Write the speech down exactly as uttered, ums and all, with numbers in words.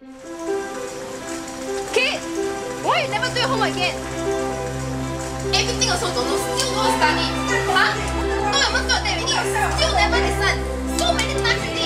Kid, why you never do your homework again? Everything also don't know, still don't study. Huh? No, I'm not that already. Still never listen. So many times already.